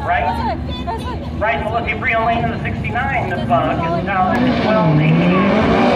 Right? Right, well, if you bring a lane in the 69, the bug is now 12, 18.